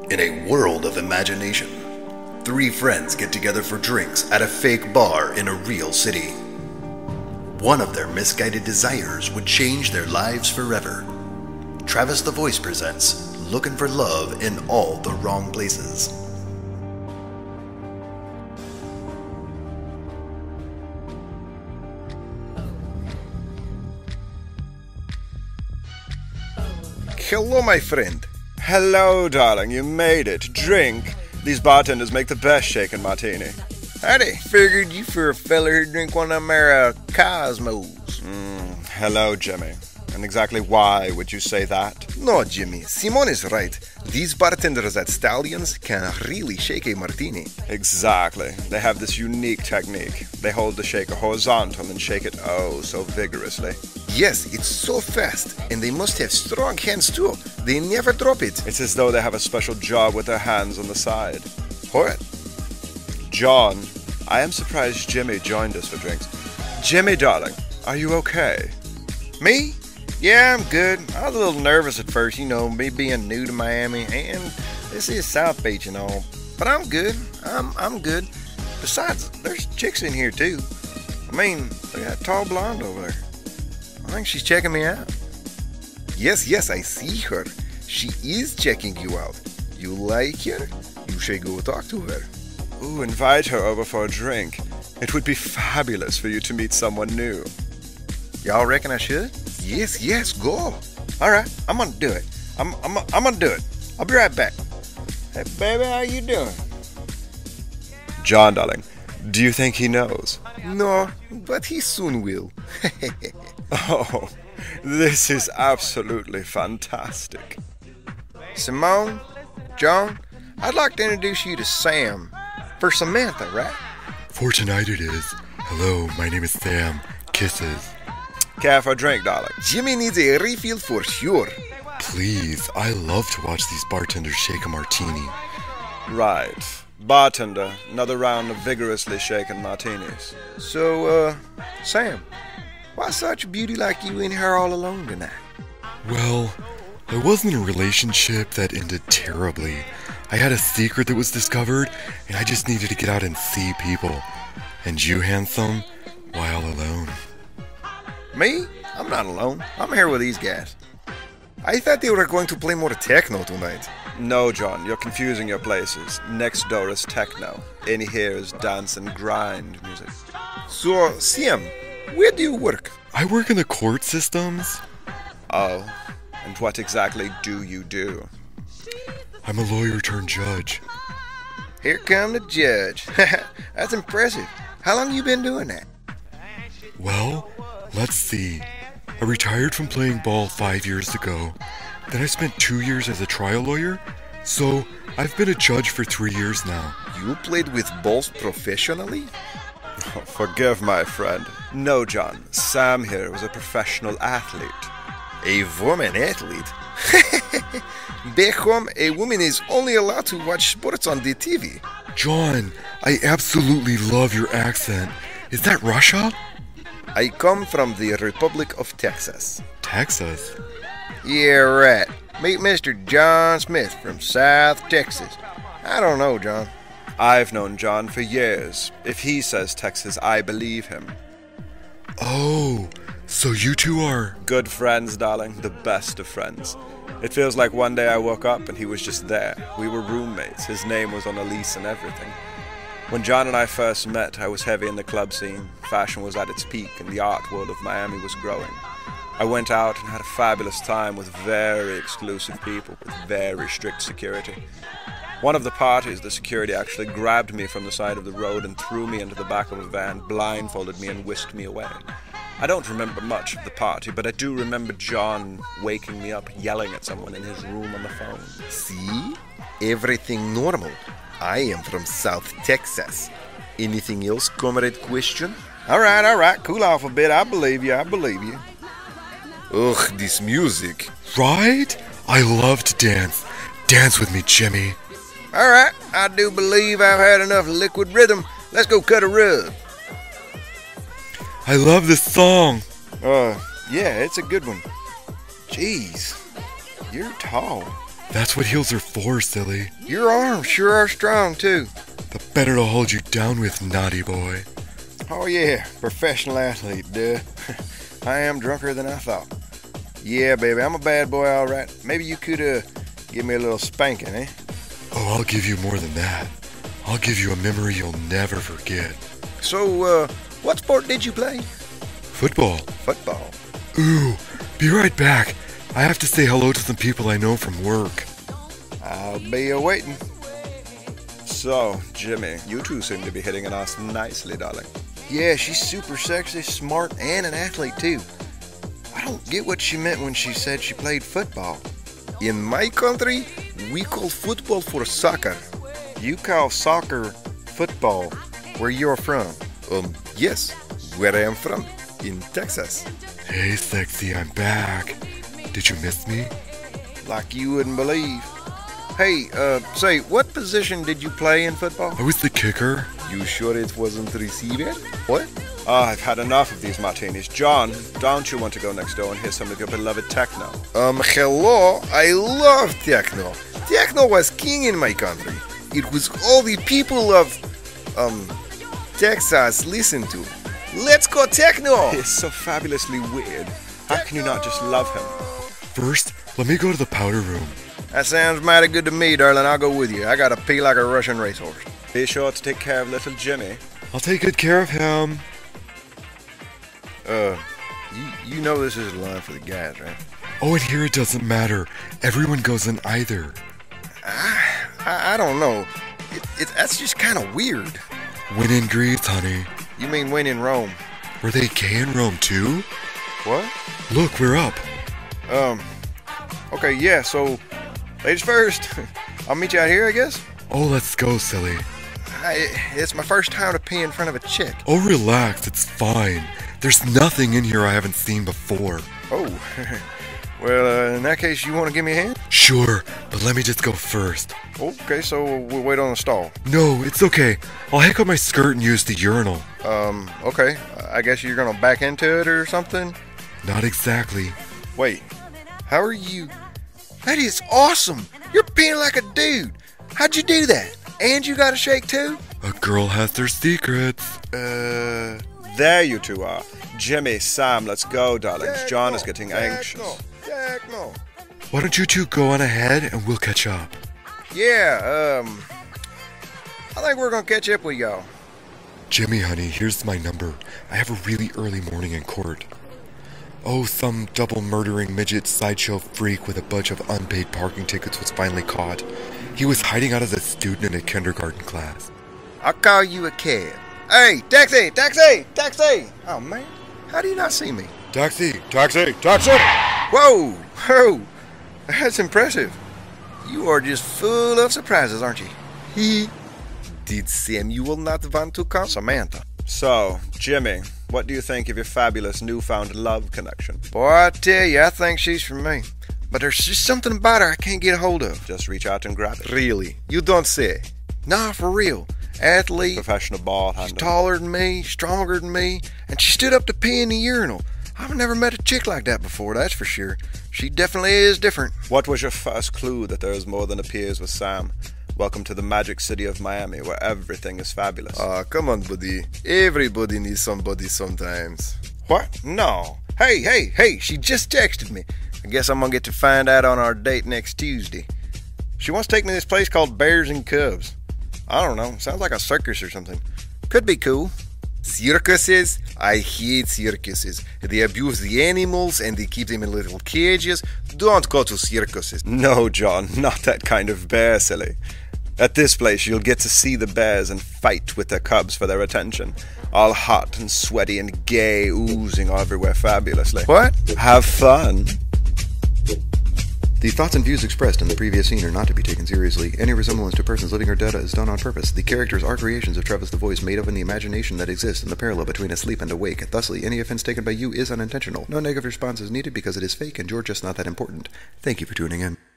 In a world of imagination, three friends get together for drinks at a fake bar in a real city. One of their misguided desires would change their lives forever. Travis the Voice presents Looking for Love in All the Wrong Places. Hello, my friend. Hello, darling. You made it. Drink. These bartenders make the best shaken martini. Howdy. Figured you for a feller who'd drink one of them there, Cosmos. Hello, Jimmy. And exactly why would you say that? No, Jimmy. Simone is right. These bartenders at Stallions can really shake a martini. Exactly. They have this unique technique. They hold the shaker horizontal and shake it oh so vigorously. Yes, it's so fast, and they must have strong hands too. They never drop it. It's as though they have a special job with their hands on the side. What? John, I am surprised Jimmy joined us for drinks. Jimmy, darling, are you okay? Me? Yeah, I'm good. I was a little nervous at first, me being new to Miami, and this is South Beach and all. But I'm good. I'm good. Besides, there's chicks in here too. I mean, look at that tall blonde over there. I think she's checking me out. Yes, I see her. She is checking you out. You like her? You should go talk to her. Ooh, invite her over for a drink. It would be fabulous for you to meet someone new. Y'all reckon I should? Yes, go. All right, I'm gonna do it. I'm gonna do it. I'll be right back. Hey, baby, how you doing? John, darling, do you think he knows? No, but he soon will. Oh, this is absolutely fantastic. Simone, John, I'd like to introduce you to Sam. For Samantha, right? For tonight it is. Hello, my name is Sam. Kisses. Care for a drink, darling? Jimmy needs a refill for sure. Please, I love to watch these bartenders shake a martini. Right. Bartender, another round of vigorously shaken martinis. So, Sam, why such a beauty like you in here all alone tonight? Well, I was in a relationship that ended terribly. I had a secret that was discovered, and I just needed to get out and see people. And you, handsome, why all alone? Me? I'm not alone. I'm here with these guys. I thought they were going to play more techno tonight. No, John, you're confusing your places. Next door is techno. In here is dance and grind music. So, Sam, where do you work? I work in the court systems. Oh, and what exactly do you do? I'm a lawyer turned judge. Here come the judge. That's impressive. How long you been doing that? Well, let's see. I retired from playing ball 5 years ago. Then I spent 2 years as a trial lawyer. So, I've been a judge for 3 years now. You played with balls professionally? Oh, forgive my friend. No, John. Sam here was a professional athlete. A woman athlete? Back home, a woman is only allowed to watch sports on the TV. John, I absolutely love your accent. Is that Russia? I come from the Republic of Texas. Texas? Yeah, right. Meet Mr. John Smith from South Texas. I don't know, John. I've known John for years. If he says Texas, I believe him. Oh, so you two are... Good friends, darling. The best of friends. It feels like one day I woke up and he was just there. We were roommates. His name was on a lease and everything. When John and I first met, I was heavy in the club scene. Fashion was at its peak and the art world of Miami was growing. I went out and had a fabulous time with very exclusive people with very strict security. One of the parties, the security actually grabbed me from the side of the road and threw me into the back of a van, blindfolded me and whisked me away. I don't remember much of the party, but I do remember John waking me up, yelling at someone in his room on the phone. See? Everything normal. I am from South Texas. Anything else, comrade question? All right. Cool off a bit. I believe you. Ugh, this music. Right? I love to dance. Dance with me, Jimmy. All right, I do believe I've had enough liquid rhythm. Let's go cut a rug. I love this song. Yeah, it's a good one. Jeez, you're tall. That's what heels are for, silly. Your arms sure are strong, too. The better to hold you down with, naughty boy. Oh, yeah, professional athlete, duh. I am drunker than I thought. Yeah, baby, I'm a bad boy, all right. Maybe you could, give me a little spanking, eh? Oh, I'll give you more than that. I'll give you a memory you'll never forget. So, what sport did you play? Football. Football. Ooh, be right back. I have to say hello to some people I know from work. I'll be a-waiting. So, Jimmy, you two seem to be hitting it off nicely, darling. Yeah, she's super sexy, smart, and an athlete, too. I don't get what she meant when she said she played football. In my country, we call football for soccer. You call soccer football where you're from? Yes, where I am from, in Texas. Hey, sexy, I'm back. Did you miss me? Like you wouldn't believe. Hey, say, what position did you play in football? I was the kicker. You sure it wasn't receiver? What? I've had enough of these martinis. John, don't you want to go next door and hear some of your beloved techno? Hello, I love techno. Techno was king in my country. It was all the people of, Texas listen to. Let's go techno! It's so fabulously weird. How can you not just love him? First, let me go to the powder room. That sounds mighty good to me, darling. I'll go with you. I gotta pee like a Russian racehorse. Be sure to take care of little Jimmy. I'll take good care of him. You know this is a line for the guys, right? Oh, and here it doesn't matter. Everyone goes in either. I don't know. That's just kind of weird. When in Greece, honey. You mean when in Rome? Were they gay in Rome too? What? Look, we're up. Okay, yeah, so, ladies first. I'll meet you out here, I guess? Oh, let's go, silly. It's my first time to pee in front of a chick. Oh, relax, it's fine. There's nothing in here I haven't seen before. Oh, well, in that case, you want to give me a hand? Sure, but let me just go first. Okay, so we'll wait on the stall. No, it's okay. I'll hike up my skirt and use the urinal. Okay. I guess you're gonna back into it or something? Not exactly. Wait, how are you? That is awesome! You're peeing like a dude! How'd you do that? And you got a shake too? A girl has their secrets. There you two are. Jimmy, Sam, let's go, darlings. John is getting anxious. No. Why don't you two go on ahead and we'll catch up? Yeah, I think we're gonna catch up with y'all. Jimmy, honey, here's my number. I have a really early morning in court. Oh, some double-murdering midget sideshow freak with a bunch of unpaid parking tickets was finally caught. He was hiding out as a student in a kindergarten class. I'll call you a cab. Hey, taxi! Oh, man, how do you not see me? Taxi! Whoa! That's impressive. You are just full of surprises, aren't you? Did Samuel not want to come? Samantha. So, Jimmy, what do you think of your fabulous newfound love connection? Boy, I tell you, I think she's for me. But there's just something about her I can't get a hold of. Just reach out and grab it. Really? You don't say. Nah, for real. Athlete. Professional ball She's handler. taller than me, stronger than me, and she stood up to pee in the urinal. I've never met a chick like that before, that's for sure. She definitely is different. What was your first clue that there is more than appears with Sam? Welcome to the magic city of Miami, where everything is fabulous. Come on, buddy. Everybody needs somebody sometimes. What? No. Hey, she just texted me. I guess I'm gonna get to find out on our date next Tuesday. She wants to take me to this place called Bears and Cubs. I don't know, sounds like a circus or something. Could be cool. Circuses? I hate circuses. They abuse the animals and they keep them in little cages. Don't go to circuses. No, John, not that kind of bear, silly. At this place, you'll get to see the bears and fight with their cubs for their attention. All hot and sweaty and gay, oozing everywhere fabulously. What? Have fun. The thoughts and views expressed in the previous scene are not to be taken seriously. Any resemblance to persons living or dead is done on purpose. The characters are creations of Travis the Voice made up in the imagination that exists in the parallel between asleep and awake. Thusly, any offense taken by you is unintentional. No negative response is needed because it is fake and you're just not that important. Thank you for tuning in.